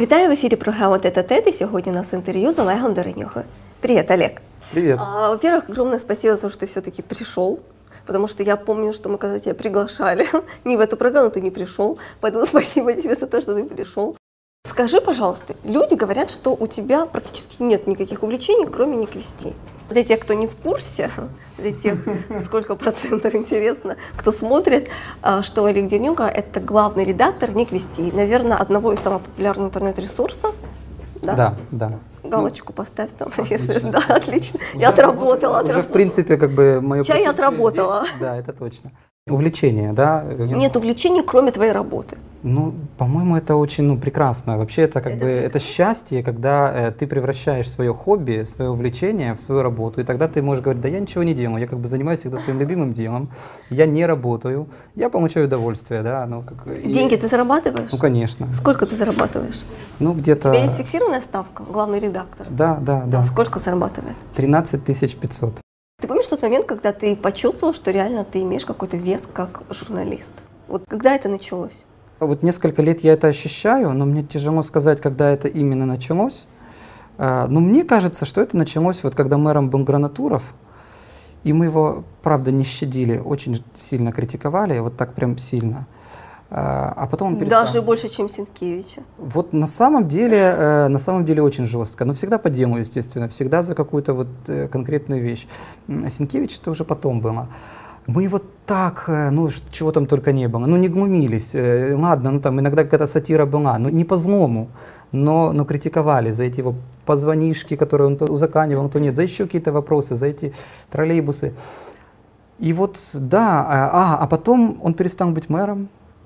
Вітаю в ефірі програми «Тет-а-тет», и сегодня у нас интервью с Олегом Деренюгою. Привет, Олег. Привет. Во-первых, огромное спасибо за то, что ты все-таки пришел, потому что я помню, что мы когда тебя приглашали, не в эту программу ты не пришел, поэтому спасибо тебе за то, что ты пришел. Скажи, пожалуйста, люди говорят, что у тебя практически нет никаких увлечений, кроме Никвести. Для тех, кто не в курсе, для тех, сколько процентов интересно, кто смотрит, что Олег Деренюга – это главный редактор Никвести, наверное, одного из самых популярных интернет-ресурсов. Да, да. Галочку поставь там, если да, отлично. Я отработала. Уже, в принципе, как бы мое присутствие отработала. Здесь, да, это точно. Увлечение, да? Нет увлечений, кроме твоей работы. Ну, по-моему, это очень прекрасно. Вообще, это как бы это счастье, когда ты превращаешь свое хобби, свое увлечение в свою работу, и тогда ты можешь говорить: да я ничего не делаю, я как бы занимаюсь всегда своим любимым делом, я не работаю, я получаю удовольствие, да. Ну, деньги ты зарабатываешь? Ну, конечно. Сколько ты зарабатываешь? Ну, где-то... У тебя есть фиксированная ставка, главный редактор? Да. Сколько зарабатывает? 13 500. Ты помнишь тот момент, когда ты почувствовал, что реально ты имеешь какой-то вес как журналист? Вот когда это началось? Вот несколько лет я это ощущаю, но мне тяжело сказать, когда это именно началось. Но мне кажется, что это началось, вот когда мэром был Гранатуров, и мы его, правда, не щадили, очень сильно критиковали, вот так прям сильно. А потом он перестал. Даже больше, чем Сенкевича? Вот на самом деле очень жестко, но всегда по делу, естественно, всегда за какую-то вот конкретную вещь. Сенкевич это уже потом было. Мы его так, ну чего там только не было, ну не глумились, ладно, ну там иногда какая-то сатира была, но не по злому, но критиковали за эти его позвонишки, которые он то узаканивал, то нет, за еще какие-то вопросы, за эти троллейбусы. И вот, да, а потом он перестал быть мэром.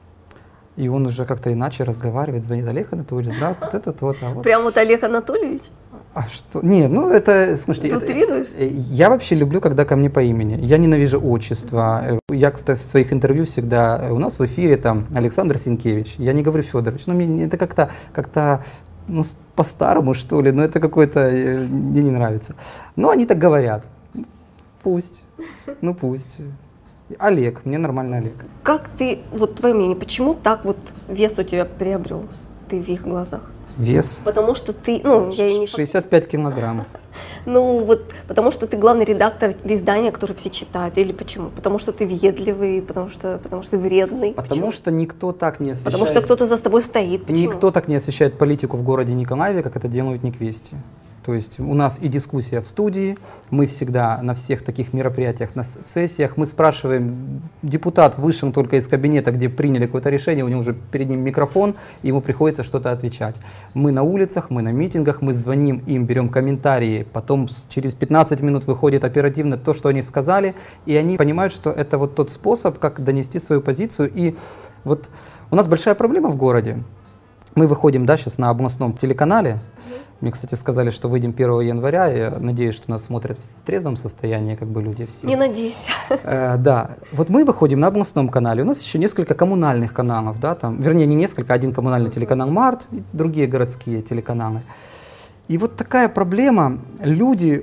И он уже как-то иначе разговаривает, звонит: Олег Анатольевич, здравствуйте, это тот. А вот. Прям вот Олег Анатольевич? А что? Не, ну это, слушайте, ты утрируешь? Я вообще люблю, когда ко мне по имени. Я ненавижу отчество. Я, кстати, в своих интервью всегда, у нас в эфире там Александр Сенкевич, я не говорю Федорович, но мне это как-то ну, по-старому, что ли, но это какое-то, мне не нравится. Но они так говорят. Пусть, ну пусть. Олег, мне нормально Олег. Как ты, вот твое мнение, почему так вот вес у тебя приобрел, ты в их глазах? Вес? Потому что ты, ну, я не... 65 килограмм. Ну вот, потому что ты главный редактор издания, которое все читают, или почему? Потому что ты въедливый, потому что ты вредный? Потому что никто так не освещает... Потому что кто-то за тобой стоит. Почему? Никто так не освещает политику в городе Николаеве, как это делают Никвести. То есть у нас и дискуссия в студии, мы всегда на всех таких мероприятиях, на сессиях, мы спрашиваем, депутат вышел только из кабинета, где приняли какое-то решение, у него уже перед ним микрофон, и ему приходится что-то отвечать. Мы на улицах, мы на митингах, мы звоним им, берем комментарии, потом через 15 минут выходит оперативно то, что они сказали, и они понимают, что это вот тот способ, как донести свою позицию. И вот у нас большая проблема в городе. Мы выходим, да, сейчас на областном телеканале. Мне, кстати, сказали, что выйдем 1 января. Я надеюсь, что нас смотрят в трезвом состоянии, как бы люди все. Не надейся. Да. Вот мы выходим на областном канале. У нас еще несколько коммунальных каналов, да, там, вернее, не несколько, один коммунальный телеканал «Март», и другие городские телеканалы. И вот такая проблема. Люди,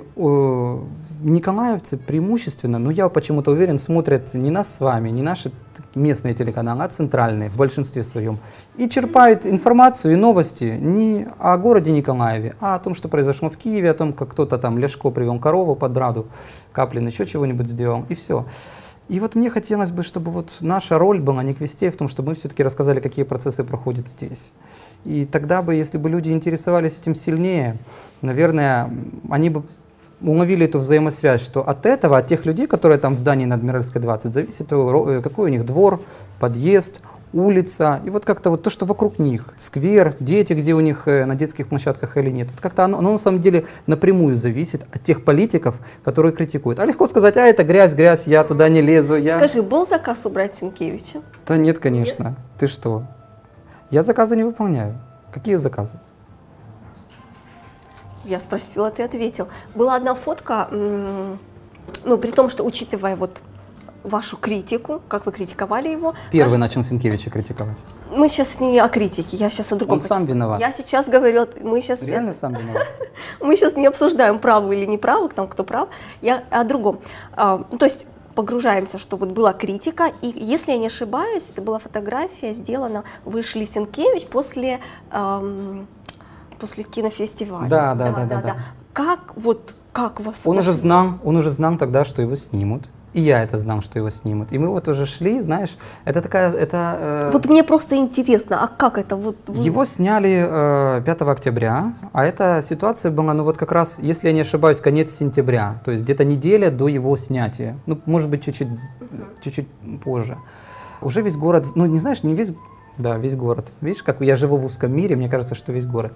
николаевцы преимущественно, но я почему-то уверен, смотрят не нас с вами, не наши местные телеканалы, а центральные в большинстве своем. И черпают информацию и новости не о городе Николаеве, а о том, что произошло в Киеве, о том, как кто-то там Ляшко привел корову под Раду, Каплин еще чего-нибудь сделал, и все. И вот мне хотелось бы, чтобы вот наша роль была Никвестей в том, чтобы мы все-таки рассказали, какие процессы проходят здесь. И тогда бы, если бы люди интересовались этим сильнее, наверное, они бы уловили эту взаимосвязь, что от этого, от тех людей, которые там в здании на Адмиральской 20, зависит, какой у них двор, подъезд, улица, и вот как-то вот то, что вокруг них, сквер, дети, где у них на детских площадках или нет. Вот как-то оно на самом деле напрямую зависит от тех политиков, которые критикуют. А легко сказать: а это грязь, я туда не лезу. Скажи, был заказ убрать Сенкевича? Да нет, конечно. Нет? Ты что? Я заказы не выполняю. Какие заказы? Я спросила, ты ответил. Была одна фотка, ну, при том, что, учитывая вот вашу критику, как вы критиковали его. Первый начал Сенкевича критиковать. Мы сейчас не о критике, я сейчас о другом. Он сам виноват. Я сейчас говорю, мы сейчас... Реально сам виноват? Мы сейчас не обсуждаем, правы или неправы, там, кто прав, я о другом. То есть погружаемся, что вот была критика, и если я не ошибаюсь, это была фотография сделана, вышли Сенкевич после после кинофестиваля. Да. Как вас Он нашли? уже знал тогда, что его снимут. И я это знал, что его снимут. И мы вот уже шли, знаешь, это такая... Вот мне просто интересно, а как это? Его сняли 5 октября, а эта ситуация была, ну вот как раз, если я не ошибаюсь, конец сентября, то есть где-то неделя до его снятия, ну, может быть, чуть-чуть позже. Уже весь город, ну, не знаешь, не весь, да, весь город. Видишь, как я живу в узком мире, мне кажется, что весь город.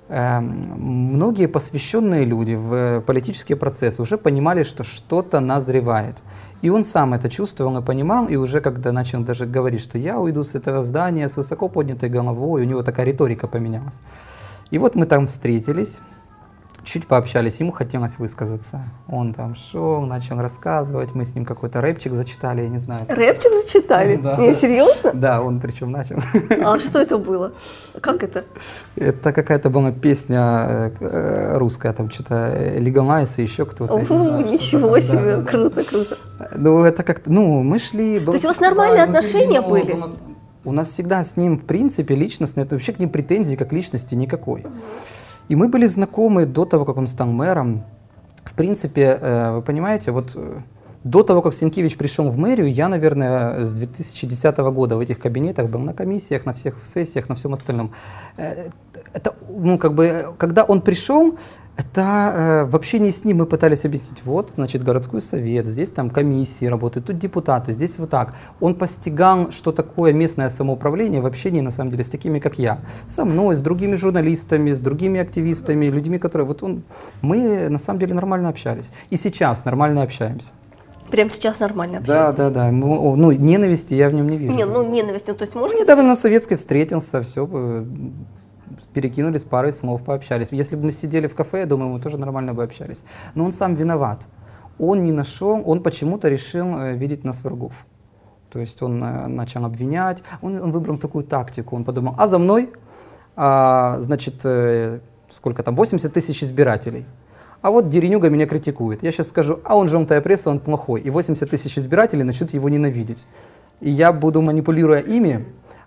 Многие посвященные люди в политические процессы уже понимали, что что-то назревает. И он сам это чувствовал и понимал, и уже когда начал даже говорить, что я уйду с этого здания с высоко поднятой головой, у него такая риторика поменялась. И вот мы там встретились, чуть пообщались, ему хотелось высказаться. Он там шел, начал рассказывать, мы с ним какой-то рэпчик зачитали, я не знаю. Рэпчик зачитали? Да. Не, серьезно? Да, он причем начал. А что это было? Как это? Это какая-то была песня русская, там что-то Legalize и еще кто-то. Ничего себе, круто. Ну, это как-то, ну, мы шли... То есть у вас нормальные отношения были? У нас всегда с ним, в принципе, личностные, это вообще к ним претензий как личности никакой. И мы были знакомы до того, как он стал мэром. В принципе, вы понимаете, вот до того, как Сенкевич пришел в мэрию, я, наверное, с 2010 года в этих кабинетах был на комиссиях, на всех сессиях, на всем остальном. Это, ну, как бы, когда он пришел, это в общении с ним мы пытались объяснить, вот, значит, городской совет, здесь там комиссии работают, тут депутаты, здесь вот так. Он постигал, что такое местное самоуправление в общении, на самом деле, с такими, как я. Со мной, с другими журналистами, с другими активистами, людьми, которые... Вот он... Мы, на самом деле, нормально общались. И сейчас нормально общаемся. Прямо сейчас нормально общаетесь? Да. Ну, ненависти я в нем не вижу. Не, ну, ненависть, ну, то есть можете... Он недавно на Советской встретился, все... перекинулись парой слов, пообщались. Если бы мы сидели в кафе, я думаю, мы тоже нормально бы общались. Но он сам виноват. Он не нашел, он почему-то решил видеть нас врагов. То есть он начал обвинять, он выбрал такую тактику. Он подумал, а за мной, значит, сколько там, 80 тысяч избирателей. А вот Деренюга меня критикует. Я сейчас скажу, а он желтая пресса, он плохой. И 80 тысяч избирателей начнут его ненавидеть. И я буду, манипулируя ими,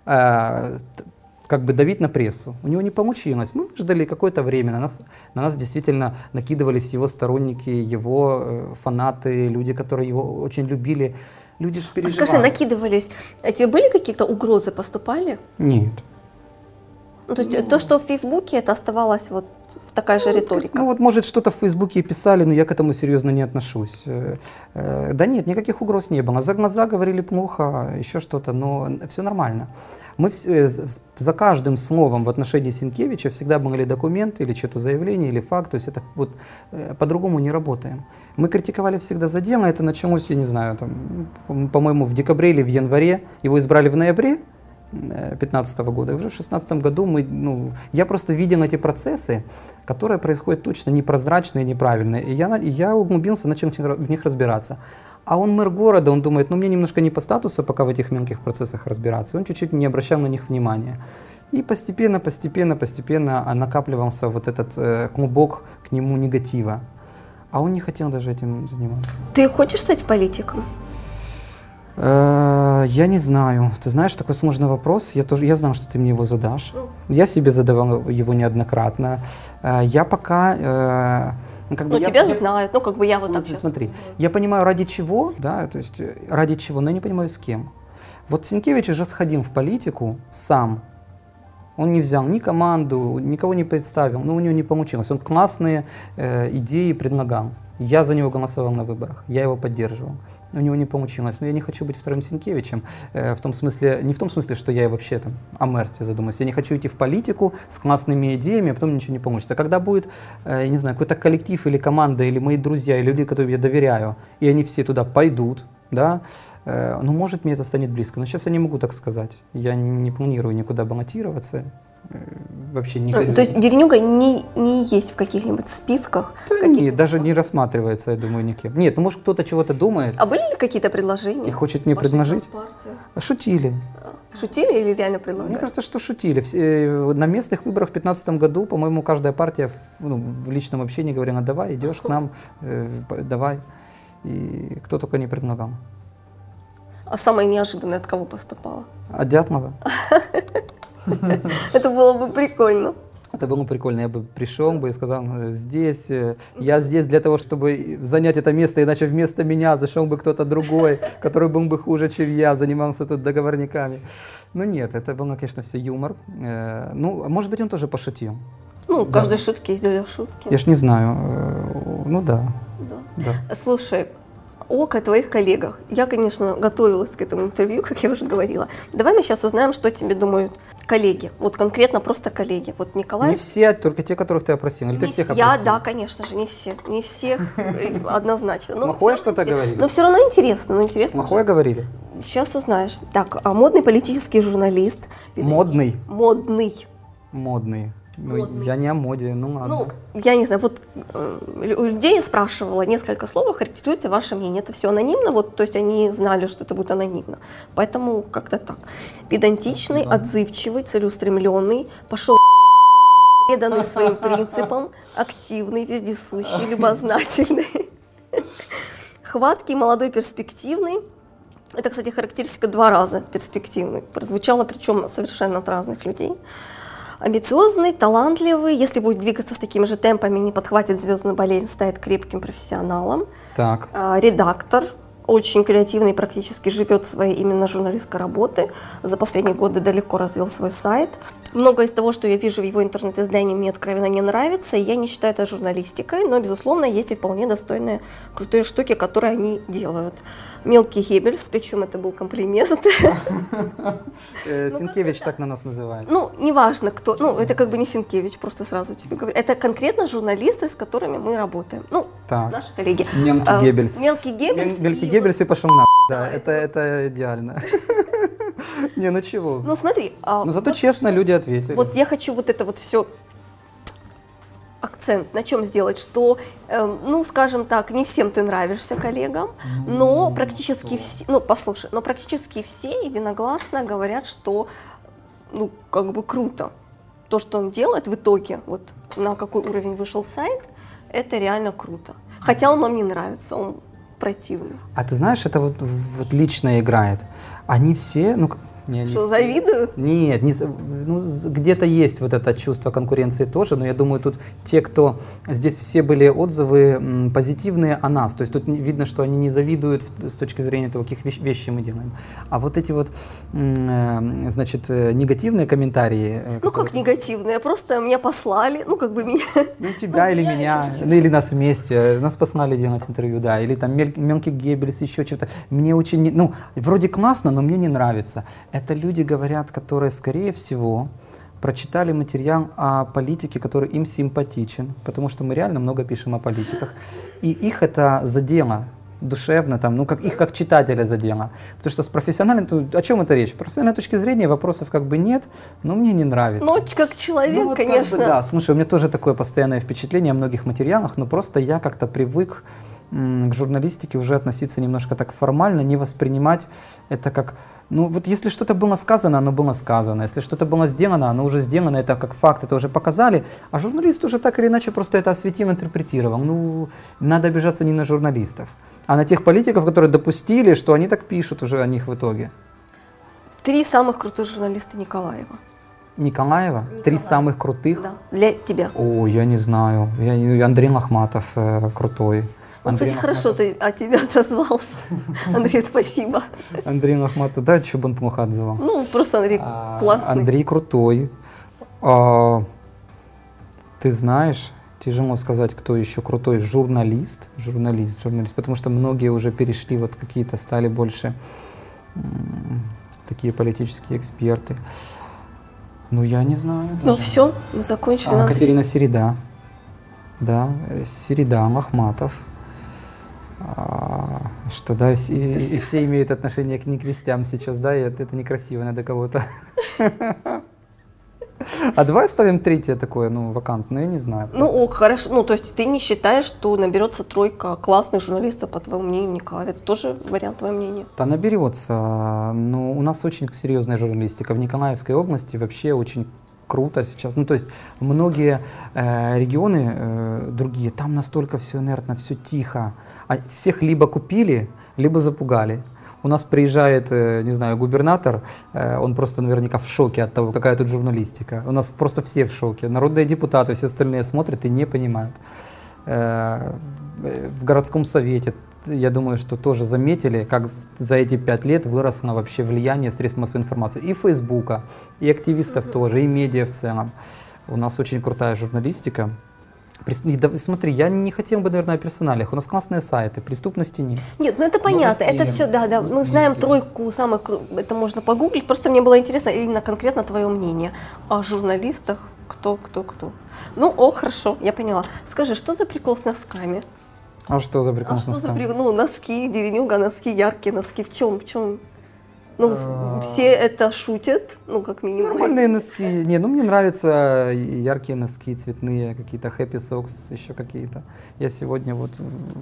как бы давить на прессу. У него не получилось. Мы ждали какое-то время. На нас действительно накидывались его сторонники, его фанаты, люди, которые его очень любили. Люди же переживали. Скажи, накидывались. А тебе были какие-то угрозы, поступали? Нет. Ну, то есть то, что в Фейсбуке, это оставалось вот такая же риторика? Ну вот, может, что-то в Фейсбуке писали, но я к этому серьезно не отношусь. Да нет, никаких угроз не было. За глаза говорили плохо, еще что-то, но все нормально. Мы за каждым словом в отношении Сенкевича всегда были документы или что-то заявление, или факт. То есть это вот по-другому не работаем. Мы критиковали всегда за дело. Это началось, я не знаю, там, по-моему, в декабре или в январе. Его избрали в ноябре 2015 года. И уже в 2016 году я просто видел эти процессы, которые происходят точно непрозрачные, неправильные. И я углубился, начал в них разбираться. А он мэр города, он думает, мне немножко не по статусу пока в этих мелких процессах разбираться. Он чуть-чуть не обращал на них внимания. И постепенно накапливался вот этот клубок к нему негатива. А он не хотел даже этим заниматься. Ты хочешь стать политиком? Я не знаю. Ты знаешь, такой сложный вопрос. Я знал, что ты мне его задашь. Я себе задавал его неоднократно. Я пока... тебя знают, я вот так сейчас... Смотри, я понимаю, ради чего, да, то есть ради чего, но я не понимаю, с кем. Вот Сенкевич уже сходил в политику сам. Он не взял ни команду, никого не представил, но у него не получилось. Он классные идеи предлагал. Я за него голосовал на выборах, я его поддерживал. У него не получилось. Но я не хочу быть вторым Сенкевичем, не в том смысле, что я вообще там о мэрстве задумаюсь. Я не хочу идти в политику с классными идеями, а потом ничего не получится. Когда будет, не знаю, какой-то коллектив или команда, или мои друзья, или люди, которым я доверяю, и они все туда пойдут, да, может, мне это станет близко. Но сейчас я не могу так сказать. Я не планирую никуда баллотироваться. Вообще не То есть Деренюга не есть в каких-нибудь списках? Да нет, даже не рассматривается, я думаю, никем. Нет, может, кто-то чего-то думает. А были ли какие-то предложения? И хочет мне предложить? Шутили. Шутили или реально предлагали? Мне кажется, что шутили. На местных выборах в 2015 году, по-моему, каждая партия в личном общении говорила, давай, идешь к нам, давай. И кто только не предлагал. А самое неожиданное от кого поступало? От Дятлова. Это было бы прикольно. Это было прикольно, я бы пришел бы и сказал, здесь, я здесь для того, чтобы занять это место, иначе вместо меня зашел бы кто-то другой, который был бы хуже, чем я, занимался тут договорниками. Но нет, это был, конечно, все юмор. Ну, может быть, он тоже пошутил. Ну, в каждой шутке есть доля шутки. Я ж не знаю, ну да. Да. Слушай, о твоих коллегах. Я, конечно, готовилась к этому интервью, как я уже говорила. Давай мы сейчас узнаем, что о тебе думают коллеги. Вот конкретно просто коллеги. Вот Николай... Не все, только те, которых ты опросил. Или ты всех опросил? Да, конечно же, не все. Не всех однозначно. Махоя что-то говорили? Но все равно интересно. Махоя говорили? Сейчас узнаешь. Так, модный политический журналист. Модный? Модный. Модный. Ну, я не о моде, ну ладно. Ну, я не знаю, вот у людей я спрашивала несколько слов, характеризуйте ваше мнение. Это все анонимно, вот, то есть они знали, что это будет анонимно. Поэтому как-то так. Педантичный, отзывчивый, целеустремленный, пошел преданный своим принципам, активный, вездесущий, любознательный, хваткий, молодой, перспективный. Это, кстати, характеристика 2 раза перспективный. Прозвучало, причем совершенно от разных людей. Амбициозный, талантливый, если будет двигаться с такими же темпами, не подхватит звездную болезнь, станет крепким профессионалом. Так. Редактор, очень креативный, практически живет своей именно журналистской работы. За последние годы далеко развил свой сайт. Многое из того, что я вижу в его интернет-издании, мне откровенно не нравится, и я не считаю это журналистикой, но, безусловно, есть и вполне достойные, крутые штуки, которые они делают. Мелкий Геббельс, причем это был комплимент. Сенкевич так на нас называет. Ну, неважно кто, ну, это как бы не Сенкевич, просто сразу тебе говорю. Это конкретно журналисты, с которыми мы работаем. Ну, наши коллеги. Мелкий Геббельс. Мелкий Геббельс. Мелкий Геббельс и пошел нахуй, да, это идеально. Не, ну чего? Ну, смотри. Но зато честно люди ответили. Вот я хочу вот это вот все акцент на чем сделать, что, ну, скажем так, не всем ты нравишься коллегам, но практически все, ну, послушай, но практически все единогласно говорят, что, ну, как бы круто. То, что он делает в итоге, вот на какой уровень вышел сайт, это реально круто. Хотя он нам не нравится, он противный. А ты знаешь, это вот лично играет. Они все, ну, что, завидуют? Нет, ну, где-то есть вот это чувство конкуренции тоже, но я думаю, тут те, кто... Здесь все были отзывы позитивные о нас, то есть тут видно, что они не завидуют с точки зрения того, каких вещей мы делаем. А вот эти вот, значит, негативные комментарии... Ну, как негативные? Просто меня послали, ну, как бы меня... Ну, тебя или меня, ну, или нас вместе, нас послали делать интервью, да, или там Мелкий Геббельс, еще что-то. Мне очень, ну, вроде классно, но мне не нравится. Это люди, говорят, которые, скорее всего, прочитали материал о политике, который им симпатичен, потому что мы реально много пишем о политиках, и их это задело душевно, там, ну, как, их как читателя задело. Потому что с профессиональной, о чем это речь? С профессиональной точки зрения вопросов как бы нет, но мне не нравится. Ну, как человек, ну, вот конечно. Как бы, да, слушай, у меня тоже такое постоянное впечатление о многих материалах, но просто я как-то привык к журналистике уже относиться немножко так формально, не воспринимать это как... Ну вот если что-то было сказано, оно было сказано. Если что-то было сделано, оно уже сделано, это как факт, это уже показали. А журналист уже так или иначе просто это осветил, интерпретировал. Ну, надо обижаться не на журналистов, а на тех политиков, которые допустили, что они так пишут уже о них в итоге. 3 самых крутых журналиста Николаева. Николаева? 3 самых крутых? Да, для тебя. О, я не знаю. Андрей Лохматов крутой. Ну, кстати, хорошо ты от тебя отозвался. Андрей, спасибо. Андрей Лохматов, да, что бы он плохо отзывался. Ну, просто Андрей классный. Андрей крутой. Ты знаешь, тяжело сказать, кто еще крутой. Журналист, потому что многие уже перешли, вот какие-то стали больше такие политические эксперты. Ну, я не знаю. Ну, все, мы закончили. Катерина Середа. Да, Середа, Лохматов. Что, да, все имеют отношение к невестям сейчас, да, и это некрасиво, надо кого-то. А давай оставим 3 такое, ну, вакантное, я не знаю. Ну, хорошо, ну, то есть ты не считаешь, что наберется 3 классных журналистов, по твоему мнению, Николай? Это тоже вариант твоего мнения? Да, наберется, но у нас очень серьезная журналистика. В Николаевской области вообще очень круто сейчас. Ну, то есть многие регионы другие, там настолько все инертно, все тихо. А всех либо купили, либо запугали. У нас приезжает, не знаю, губернатор, он просто наверняка в шоке от того, какая тут журналистика. У нас просто все в шоке. Народные депутаты, все остальные смотрят и не понимают. В городском совете, я думаю, что тоже заметили, как за эти 5 лет выросло вообще влияние средств массовой информации. И Фейсбука, и активистов тоже, и медиа в целом. У нас очень крутая журналистика. Смотри, я не хотел бы, наверное, о персоналиях. У нас классные сайты, преступности нет. Нет, ну это понятно, это все, да, мы знаем тройку самых, это можно погуглить, просто мне было интересно именно конкретно твое мнение о журналистах, кто. Ну, хорошо, я поняла. Скажи, что за прикол с носками? А что за прикол с носками? Ну, носки, деревнюга, носки, яркие носки, в чем? Ну, все это шутят, ну, как минимум. Нормальные носки. Не, ну мне нравятся яркие носки, цветные, какие-то Happy Socks, еще какие-то. Я сегодня вот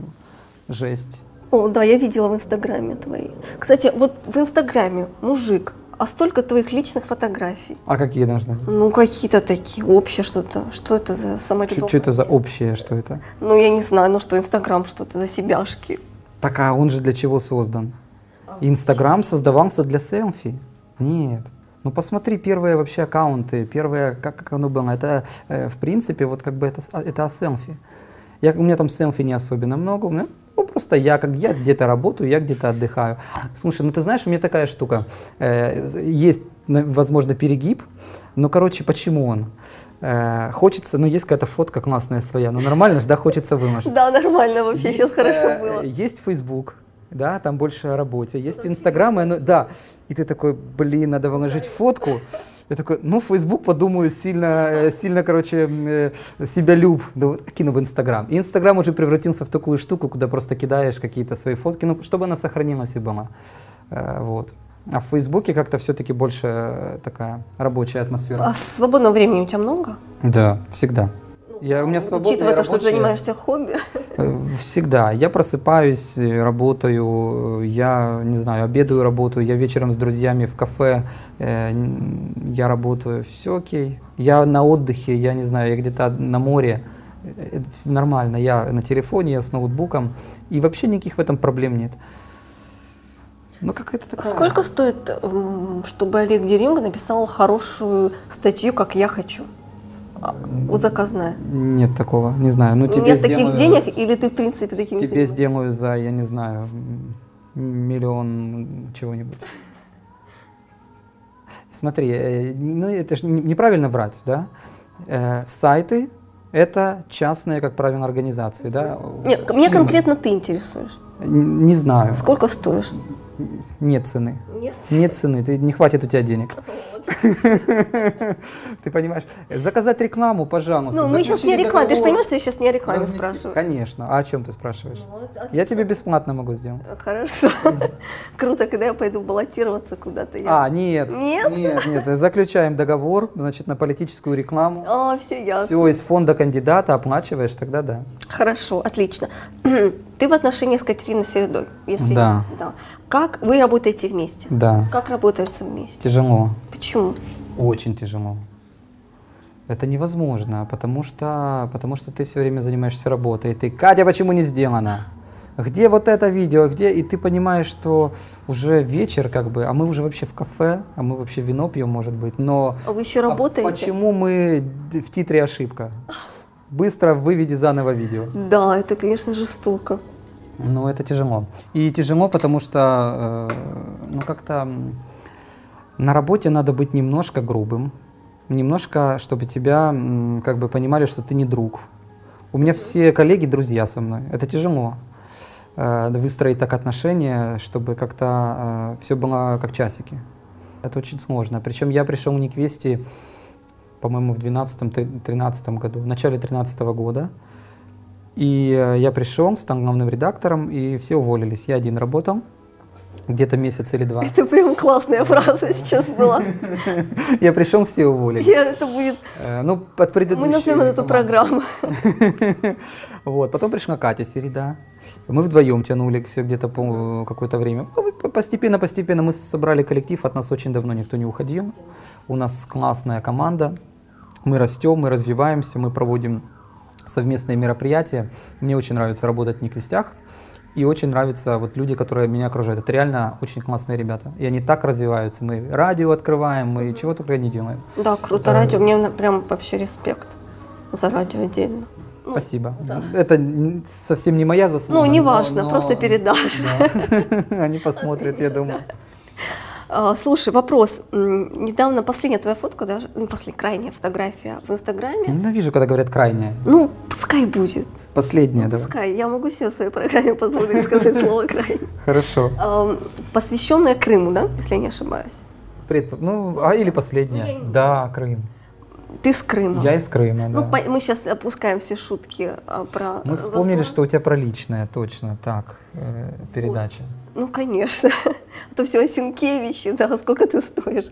жесть. О, да, я видела в Инстаграме твои. Кстати, вот в Инстаграме мужик, а столько твоих личных фотографий. А какие должны быть? Ну, какие-то такие, общие что-то. Что это за самолюбование? Что это за общее, что это? Ну, я не знаю, ну что, Инстаграм, что-то за себяшки. Так, а он же для чего создан? Инстаграм создавался для селфи? Нет. Ну посмотри первые вообще аккаунты, первые, как оно было. Это, в принципе, вот как бы это о селфи. У меня там селфи не особенно много. Ну просто я где-то работаю, я где-то отдыхаю. Слушай, ну ты знаешь, у меня такая штука. Есть, возможно, перегиб, но, короче, почему он? Хочется, ну есть какая-то фотка классная своя, ну нормально же, да, хочется выложить. Да, нормально вообще, сейчас хорошо было. Есть Facebook. Да, там больше о работе. Есть Инстаграм, и да. И ты такой, блин, надо выложить фотку. Я такой, ну, Facebook, подумаю, сильно, короче, себялюб. Да, вот, кину в Инстаграм. И Инстаграм уже превратился в такую штуку, куда просто кидаешь какие-то свои фотки, ну, чтобы она сохранилась и была. Вот. А в Фейсбуке как-то все-таки больше такая рабочая атмосфера. А свободного времени у тебя много? Да, всегда. У меня свободное, учитывая то, что ты занимаешься хобби. Всегда. Я просыпаюсь, работаю, я, не знаю, обедаю, работаю, я вечером с друзьями в кафе, я работаю, все окей. Я на отдыхе, я не знаю, я где-то на море, нормально, я на телефоне, я с ноутбуком, и вообще никаких в этом проблем нет. Ну, какая-то такая... Сколько стоит, чтобы Олег Дерюнга написал хорошую статью, как я хочу? Заказная? Нет такого, не знаю. Ну, тебе нет таких денег или ты в принципе таким не тебе сделаю за, я не знаю, 1 миллион чего-нибудь. Смотри, ну это же неправильно врать, да? Сайты — это частные, как правило, организации, да? Нет, меня конкретно ты интересуешь. Не знаю. Сколько стоишь? Нет цены. Нет цены, не хватит у тебя денег. Ты понимаешь? Заказать рекламу, пожалуйста. Ну, мы сейчас не о рекламе. Ты же понимаешь, что я сейчас не о рекламе спрашиваю? Конечно. А о чем ты спрашиваешь? Я тебе бесплатно могу сделать. Хорошо. Круто, когда я пойду баллотироваться куда-то. Нет. Нет. Заключаем договор, значит, на политическую рекламу. Все ясно. Все из фонда кандидата оплачиваешь, тогда да. Хорошо, отлично. Ты в отношениях с Катериной Середой? Да. Как вы работаете вместе? Да. Как работается вместе? Тяжело. Почему? Очень тяжело. Это невозможно, потому что ты все время занимаешься работой. И ты, Катя, почему не сделано? Где вот это видео? Где? И ты понимаешь, что уже вечер, как бы, а мы уже вообще в кафе, а мы вообще вино пьем, может быть. Но а вы еще работаете? Почему мы в титре ошибка? Быстро выведи заново видео. Да, это, конечно, жестоко. Ну, это тяжело. И тяжело, потому что, ну, как-то на работе надо быть немножко грубым, немножко, чтобы тебя, как бы, понимали, что ты не друг. У меня все коллеги друзья со мной. Это тяжело. Выстроить так отношения, чтобы как-то все было как часики. Это очень сложно. Причем я пришел не к Вести, по-моему, в 2012-2013 году, в начале 2013 года. И я пришел, стал главным редактором, и все уволились. Я один работал, где-то месяц или 2. Это прям классная фраза сейчас была. Я пришел, все уволились. Это будет... Ну, от предыдущей... Мы назовем эту программу. Вот, потом пришла Катя Середа. Мы вдвоем тянули все где-то какое-то время. Постепенно мы собрали коллектив, от нас очень давно никто не уходил. У нас классная команда. Мы растем, мы развиваемся, мы проводим совместные мероприятия. Мне очень нравится работать в Никвестях. И очень нравятся вот люди, которые меня окружают. Это реально очень классные ребята. И они так развиваются. Мы радио открываем, мы чего только не делаем. Да, круто. Радио, мне прям вообще респект за радио отдельно. Ну, Спасибо. да. Это совсем не моя заслуга. Ну, не важно, просто передашь. Да. Они посмотрят, я думаю. Слушай, вопрос. Недавно последняя твоя фотка, даже, ну, крайняя фотография в Инстаграме. Ненавижу, когда говорят крайняя. Ну, пускай будет. Последняя, да. Пускай. Я могу себе в своей программе позволить сказать слово крайняя. Хорошо. Посвященная Крыму, да, если я не ошибаюсь? Или последняя. Да, Крым. Ты с Крыма. Я из Крыма, Ну, да. мы сейчас опускаем все шутки про... Мы вспомнили, заслон. что у тебя про личное, точно, так, передача. Ну, конечно. А то все о Сенкевиче, да, сколько ты стоишь.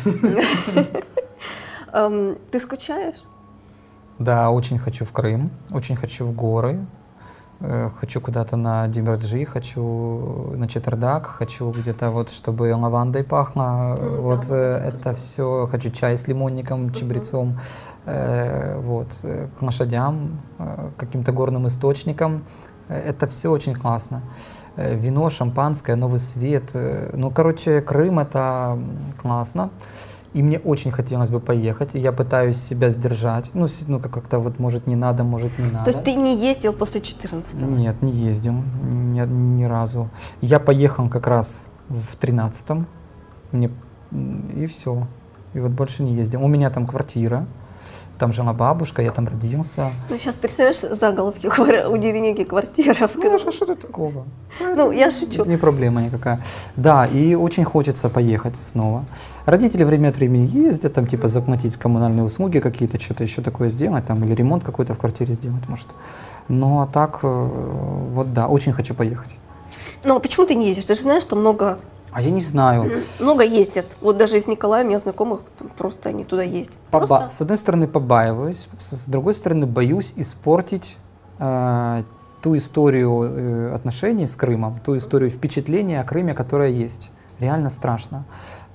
Ты скучаешь? Да, очень хочу в Крым, очень хочу в горы, хочу куда-то на Димраджи, хочу на Четвердак, хочу где-то вот, чтобы лавандой пахло, вот это все, хочу чай с лимонником, чабрецом, вот, к лошадям, к каким-то горным источникам, это все очень классно. Вино, шампанское, новый свет, ну, короче, Крым это классно. И мне очень хотелось бы поехать, и я пытаюсь себя сдержать. Ну, как-то вот, может, не надо, может, не надо. То есть ты не ездил после 14-го? Нет, не ездил ни разу. Я поехал как раз в 13-м, и все. И вот больше не ездил. У меня там квартира, там жила бабушка, я там родился. Ну, сейчас представляешь заголовки у Деренеги квартира. Ну, а что тут такого? Ну, я шучу. Не проблема никакая. Да, и очень хочется поехать снова. Родители время от времени ездят, там типа заплатить коммунальные услуги какие-то, что-то еще такое сделать, там, или ремонт какой-то в квартире сделать, может. Но так, вот да, очень хочу поехать. Ну, а почему ты не ездишь? Ты же знаешь, что много А я не знаю. ездят. Вот даже из Николая, у меня знакомых, там просто они туда ездят. Просто... С одной стороны побаиваюсь, с другой стороны боюсь испортить ту историю отношений с Крымом, ту историю впечатления о Крыме, которая есть. Реально страшно.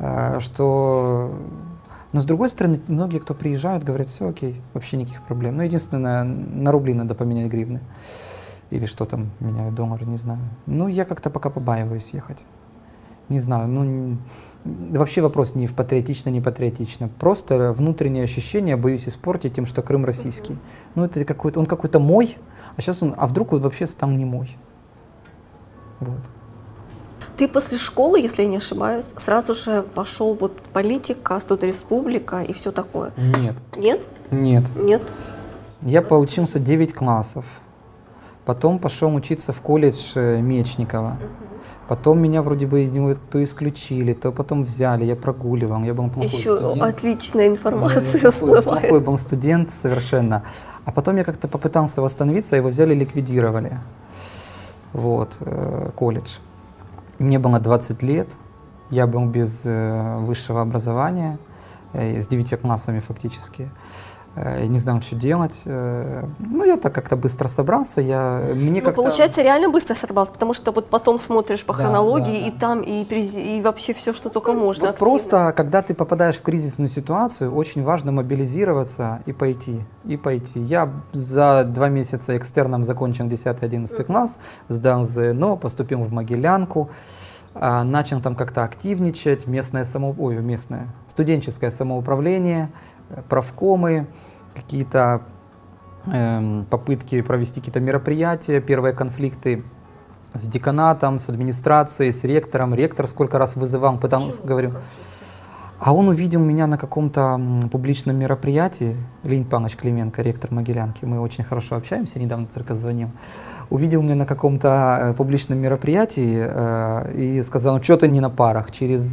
Но с другой стороны, многие, кто приезжают, говорят, все окей, вообще никаких проблем. Ну, единственное, на рубли надо поменять гривны. Или что там меняют, доллары, не знаю. Ну, я как-то пока побаиваюсь ехать. Не знаю, ну, вообще вопрос не в патриотично, не патриотично. Просто внутреннее ощущение боюсь испортить тем, что Крым российский. Ну, это какой-то, он какой-то мой, а сейчас а вдруг он вообще стал не мой. Вот. Ты после школы, если я не ошибаюсь, сразу же пошел вот политика, Студ Республика и все такое? Нет. Нет? Нет. Нет? Я поучился 9 классов. Потом пошел учиться в колледж Мечникова. Потом меня вроде бы из него то исключили, то потом взяли, я прогуливал, я был плохой студент. Еще отличная информация Плохой всплывает. был студент совершенно. А потом я как-то попытался восстановиться, его взяли, ликвидировали. Вот, колледж. Мне было 20 лет, я был без высшего образования, с 9 классами фактически. Не знал, что делать. Ну, я так как-то быстро собрался. Получается, реально быстро сорвался, потому что вот потом смотришь по хронологии, да. и там, и вообще все, что только можно. Вот просто, когда ты попадаешь в кризисную ситуацию, очень важно мобилизироваться и пойти. Я за 2 месяца экстерном закончил 10-11 класс, сдал ЗНО, поступил в Могилянку, начал там как-то активничать, студенческое самоуправление, правкомы, какие-то попытки провести какие-то мероприятия, первые конфликты с деканатом, с администрацией, с ректором. Ректор сколько раз вызывал, пытался, говорил. А он увидел меня на каком-то публичном мероприятии, Леонид Павлович Клименко, ректор Могилянки, мы очень хорошо общаемся, недавно только звонил, увидел меня на каком-то публичном мероприятии и сказал, что ты не на парах, через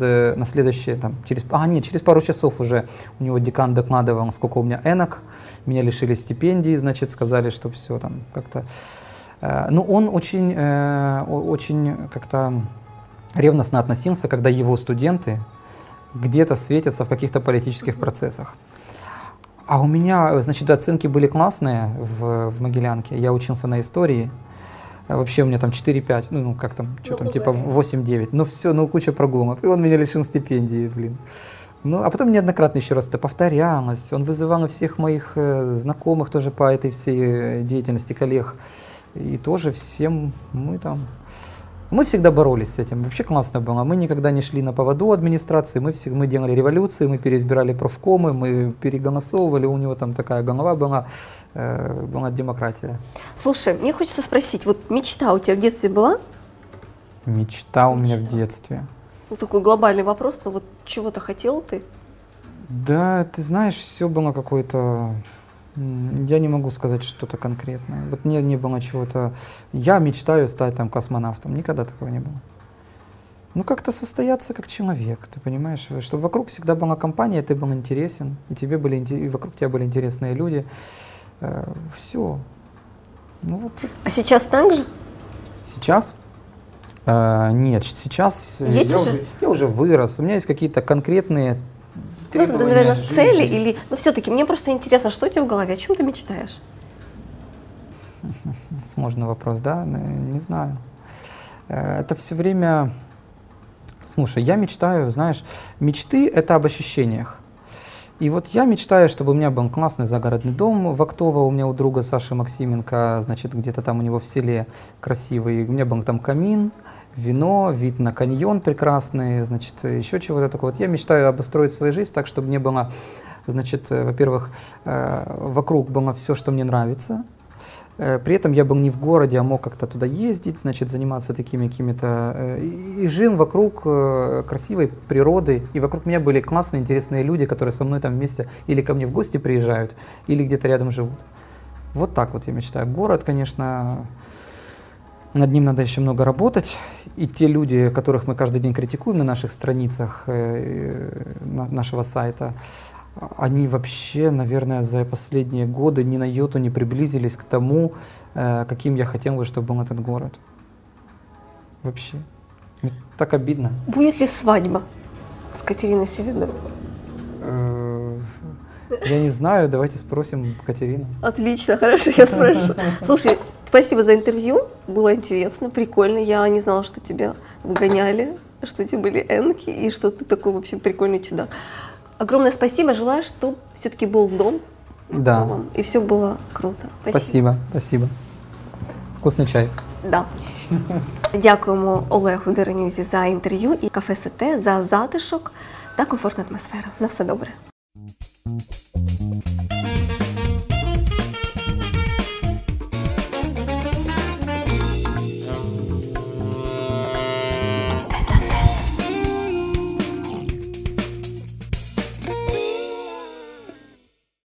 пару часов уже у него декан докладывал, сколько у меня энок, меня лишили стипендии, значит, сказали, что все там как-то... Ну, он очень как-то ревностно относился, когда его студенты где-то светятся в каких-то политических процессах. А у меня, значит, оценки были классные в Могилянке. Я учился на истории. Вообще у меня там 4-5, ну как там, что там, типа 8-9. Ну все, куча прогулов. И он меня лишил стипендии, блин. Ну, а потом неоднократно еще раз это повторялось. Он вызывал у всех моих знакомых тоже по этой всей деятельности, коллег. И тоже всем мы всегда боролись с этим. Вообще классно было. Мы никогда не шли на поводу администрации. Мы делали революции, мы переизбирали профкомы, мы переголосовывали. У него там такая голова была демократия. Слушай, мне хочется спросить, вот мечта у тебя в детстве была? Мечта у меня в детстве. Ну, такой глобальный вопрос, но вот чего-то хотел ты? Да, ты знаешь, все было какое-то... Я не могу сказать что-то конкретное. Вот не было чего-то... Я мечтаю стать там космонавтом. Никогда такого не было. Ну, как-то состояться как человек, ты понимаешь? Чтобы вокруг всегда была компания, ты был интересен, и и вокруг тебя были интересные люди. Все. Ну, вот это. А сейчас так же? Сейчас? Нет, сейчас я уже вырос. У меня есть какие-то конкретные... Ну, это, наверное, цели или... Ну, все-таки мне просто интересно, что у тебя в голове, о чем ты мечтаешь? Сложный вопрос, да? Не знаю. Это все время... Слушай, я мечтаю, знаешь, мечты — это об ощущениях. И вот я мечтаю, чтобы у меня был классный загородный дом в Актово, у меня у друга Саши Максименко, значит, где-то там у него в селе красивый, у меня был там камин, вино, вид на каньон прекрасный, значит, еще чего-то такого. Вот я мечтаю обустроить свою жизнь так, чтобы мне было, значит, во-первых, вокруг было все, что мне нравится. При этом я был не в городе, а мог как-то туда ездить, значит, заниматься такими какими-то... И жил вокруг красивой природы, и вокруг меня были классные, интересные люди, которые со мной там вместе или ко мне в гости приезжают, или где-то рядом живут. Вот так вот я мечтаю. Город, конечно... Над ним надо еще много работать, и те люди, которых мы каждый день критикуем на наших страницах нашего сайта, они вообще, наверное, за последние годы ни на йоту не приблизились к тому, каким я хотел бы, чтобы был этот город. Вообще. Мне так обидно. Будет ли свадьба с Катериной Селидовой? Я не знаю, давайте спросим Катерину. Отлично, хорошо, я спрошу. Слушай, спасибо за интервью, было интересно, прикольно. Я не знала, что тебя выгоняли, что у тебя были энки и что ты такой вообще прикольный чудак. Огромное спасибо, желаю, чтобы все-таки был дом. Да. И все было круто. Спасибо, спасибо. Вкусный чай. Да. Дякуємо Олегу Деренюзі за інтерв'ю і кафе СТ за затишок та комфортну атмосферу. На все добре.